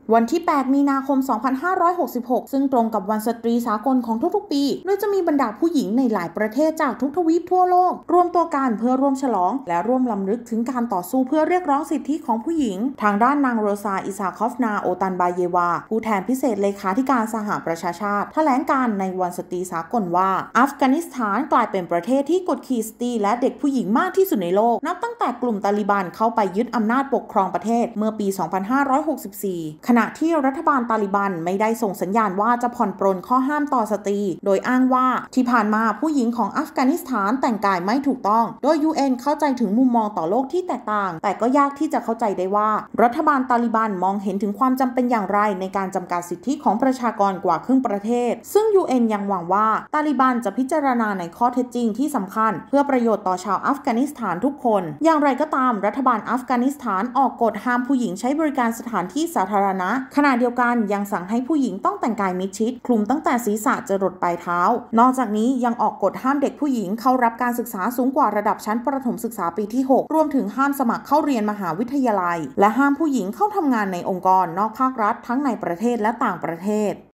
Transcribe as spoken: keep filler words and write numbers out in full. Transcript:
วันที่ แปด มีนาคม สองพันห้าร้อยหกสิบหก ซึ่งตรงกับวันสตรีสากลของทุกๆปี โดยจะมีบรรดาผู้หญิงในหลายประเทศจากทุกทวีปทั่วโลกรวมตัวกันเพื่อร่วมฉลองและร่วมรำลึกถึงการต่อสู้เพื่อเรียกร้องสิทธิของผู้หญิงทางด้านนางโรซา อิซาคอฟนา โอตันบาเยวาผู้แทนพิเศษเลขาธิการสหประชาชาติแถลงการในวันสตรีสากลว่าอัฟกานิสถานกลายเป็นประเทศที่กดขี่สตรีและเด็กผู้หญิงมากที่สุดในโลกนับตั้งแต่กลุ่มตาลิบันเข้าไปยึดอำนาจปกครองประเทศเมื่อปี สองพันห้าร้อยหกสิบสี่ ขณะที่รัฐบาลตาลิบันไม่ได้ส่งสัญญาณว่าจะผ่อนปรนข้อห้ามต่อสตรีโดยอ้างว่าที่ผ่านมาผู้หญิงของอัฟกานิสถานแต่งกายไม่ถูกต้องโดย ยู เอ็น เข้าใจถึงมุมมองต่อโลกที่แตกต่างแต่ก็ยากที่จะเข้าใจได้ว่ารัฐบาลตาลิบันมองเห็นถึงความจำเป็นอย่างไรในการจำกัดสิทธิของประชากรกว่าครึ่งประเทศซึ่ง ยู เอ็น ยังหวังว่าตาลิบันจะพิจารณาในข้อเท็จจริงที่สำคัญเพื่อประโยชน์ต่อชาวอัฟกานิสถานทุกคนอย่างไรก็ตามรัฐบาลอัฟกานิสถานออกกฎห้ามผู้หญิงใช้บริการสถานที่สาธารณะขณะเดียวกันยังสั่งให้ผู้หญิงต้องแต่งกายมิดชิดคลุมตั้งแต่ศีรษะจรดปลายเท้านอกจากนี้ยังออกกฎห้ามเด็กผู้หญิงเข้ารับการศึกษาสูงกว่าระดับชั้นประถมศึกษาปีที่ หกรวมถึงห้ามสมัครเข้าเรียนมหาวิทยาลัยและห้ามผู้หญิงเข้าทำงานในองค์กรนอกภาครัฐทั้งในประเทศและต่างประเทศ